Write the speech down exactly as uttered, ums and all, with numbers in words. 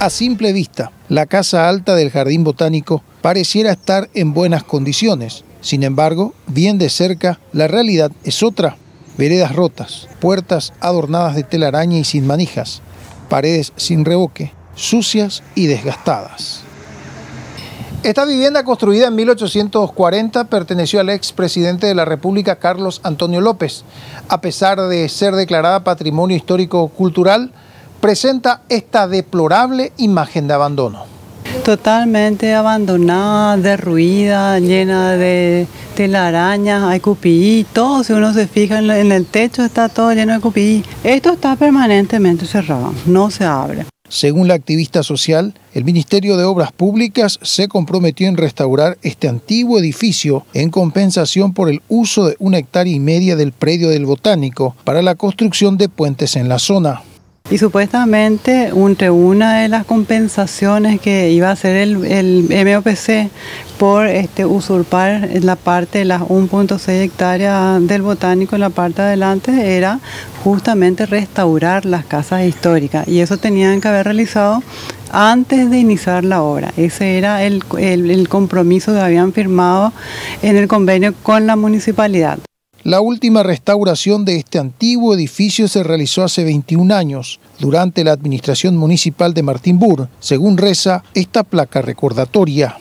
A simple vista, la casa alta del Jardín Botánico pareciera estar en buenas condiciones. Sin embargo, bien de cerca, la realidad es otra. Veredas rotas, puertas adornadas de telaraña y sin manijas, paredes sin revoque, sucias y desgastadas. Esta vivienda, construida en mil ochocientos cuarenta, perteneció al expresidente de la República, Carlos Antonio López. A pesar de ser declarada Patrimonio Histórico-Cultural, presenta esta deplorable imagen de abandono. Totalmente abandonada, derruida, llena de telarañas, hay cupií, todo, si uno se fija en el techo está todo lleno de cupií. Esto está permanentemente cerrado, no se abre. Según la activista social, el Ministerio de Obras Públicas se comprometió en restaurar este antiguo edificio en compensación por el uso de una hectárea y media del predio del Botánico para la construcción de puentes en la zona. Y supuestamente entre una de las compensaciones que iba a hacer el, el M O P C por este, usurpar la parte de las uno punto seis hectáreas del Botánico en la parte de adelante era justamente restaurar las casas históricas, y eso tenían que haber realizado antes de iniciar la obra. Ese era el, el, el compromiso que habían firmado en el convenio con la municipalidad. La última restauración de este antiguo edificio se realizó hace veintiún años, durante la administración municipal de Martín Burr, según reza esta placa recordatoria.